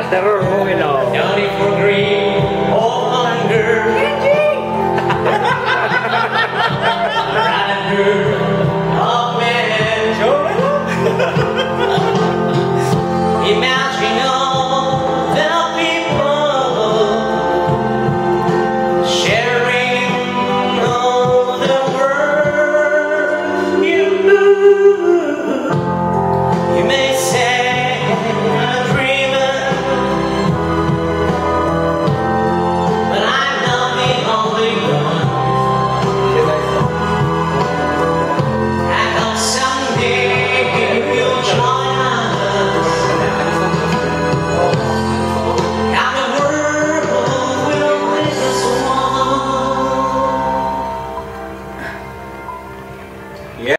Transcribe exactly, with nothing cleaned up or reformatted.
terror mo ino. Only for greed or hunger. Rather of man. Imagine all the people sharing all the world. You, you may say